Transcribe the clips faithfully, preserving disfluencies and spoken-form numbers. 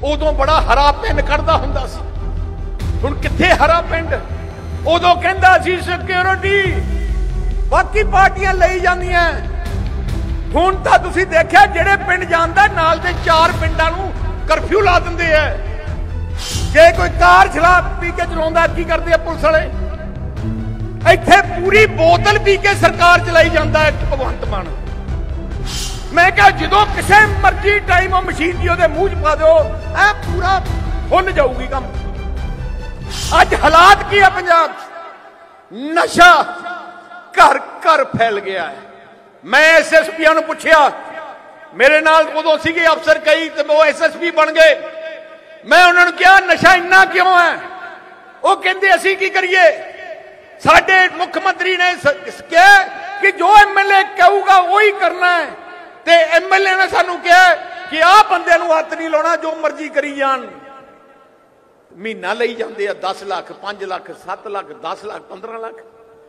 उदों बड़ा हरा पिंड कढ़दा हुंदा सी। हुण कित्थे हरा पिंड? उदों कहंदा सी सिक्योरिटी बाकी पार्टियां लई जांदियां। हुण तां तुसीं देखिआ जिहड़े पिंड जांदा नाल दे चार पिंडां नूं करफ्यू ला दिंदे आ। जे कोई कार शराब पी के चलाउंदा की करदे आ पुलिस वाले? इत्थे पूरी बोतल पी के सरकार चलाई जांदा है भगवंत मान। मैं कहा जो किसी मर्जी टाइम मशीन की ओदे मूंह च पा दो ऐ पूरा खुल जाऊगी काम। अज हालात की है पंजाब? नशा घर घर फैल गया है। मैं एस एस पी नूं पुछया, मेरे नाल उदों सीगे अफसर कई ते वो एस एस पी बन गए। मैं उन्होंने कहा नशा इन्ना क्यों है? वो कहते असीं की करिए, साडे मुख्यमंत्री ने कहा कि जो एम एल ए कहूगा वही करना है। ते एम एल ए ने सानू कहा कि आ बंदे नूं हत्थ नहीं लाउणा, जो मर्जी करी जान। महीना लई जांदे आ दस लाख पांच लाख सत्त लाख दस लाख पंद्रह लाख।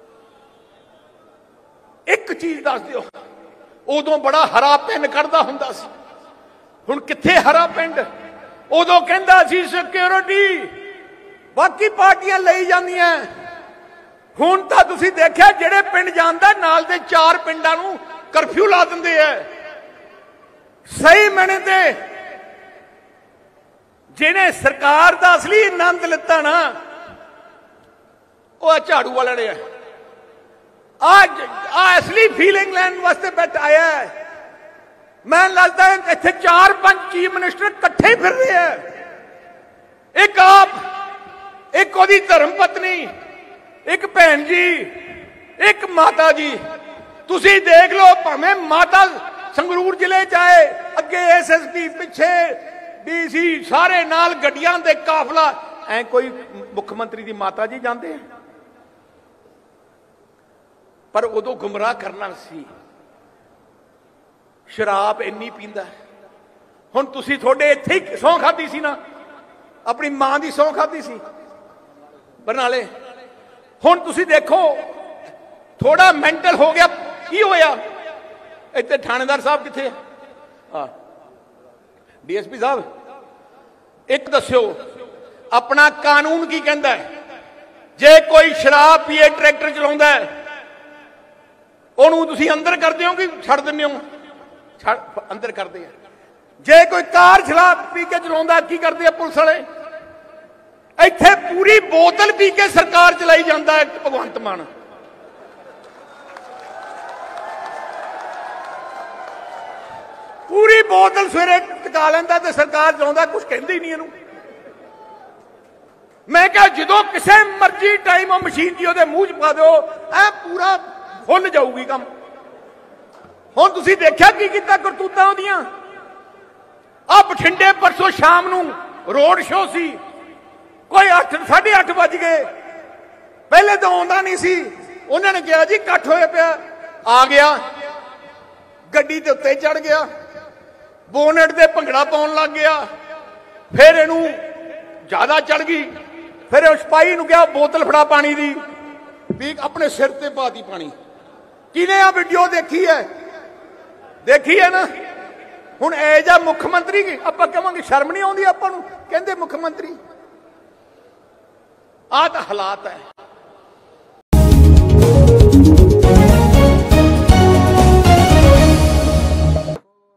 एक चीज दस दिओ, उदों बड़ा हरा पिंड कढ़दा हुंदा सी। हुण कित्थे हरा पिंड? उदों कहंदा सी सिक्योरिटी बाकी पार्टियां लई जांदियां। हुण तां तुसीं देखिआ जिहड़े पिंड जांदा नाल दे चार पिंडां नूं करफ्यू ला दिंदे आ। सही मैने ते जिन्हें सरकार का असली आनंद लिता ना वो झाड़ू वाले ने आज असली फीलिंग लैन वास्ते बैठ आया है। मैं लगता है इतने चार पांच चीफ मिनिस्टर कट्ठे फिर रहे हैं। एक आप, एक ओदी धर्म पत्नी, एक भैन जी, एक माता जी। तुसी देख लो भावें माता संगरूर जिले च आए, अगे एस एस पी, पिछे डी सी, सारे नाल गड्डियां दे काफला। ऐ कोई मुख्यमंत्री दी माता जी जाते हैं? पर उदों गुमराह करना सी। शराब इन्नी पींदा। हुण तुसीं थोड़े इत्थे ही सौं खाधी सी ना, अपनी मां दी सौं खाधी सी बरनाले। हुण तुसीं देखो थोड़ा मैंटल हो गया, की होया? इत्थे थानेदार साहब कित्थे? हाँ डी एस पी साहब एक दस्यो अपना कानून की कहंदा है? जे कोई शराब पीए ट्रैक्टर चलाउंदा है उहनूं तुसीं अंदर करदे हो कि छड्ड दिंदे हो? अंदर करते हैं। जे कोई कार शराब पी के चलाउंदा की करदे आ पुलिस वाले? इत्थे पूरी बोतल पी के सरकार चलाई जांदा है भगवंत मान। पूरी बोतल सवेरे टिका लैंदा ते सरकार चलाउंदा, कुछ कहंदी नहीं इहनूं। मैं कहा जो किसी मर्जी टाइम मशीन की ओदे मूंह च पा दो ऐ पूरा खुल जाऊगी काम। हुण तुसीं देखिआ की कीता करतूतां ओहदियां। आ बठिंडे परसों शाम नूं रोड शो सी, कोई अठ साढ़े अठ बज गए। पहले तो आउंदा नहीं सी, उन्होंने कहा जी इकट्ठ होया पिया। आ गया, गड्डी दे उत्ते चढ़ गया, बोनट दे भंगड़ा पाउण लग गया। फिर इहनूं ज्यादा चढ़ गई। फिर सिपाही नूं कहा बोतल फड़ा पानी दी, भी अपने सिर ते पा दी पानी। किने आ वीडियो देखी है? देखी है ना? हुण एज आ मुख्यमंत्री आपां कहांगे शर्म नहीं आउंदी आपां नूं? कहंदे मुख्यमंत्री। आ तां हालात है।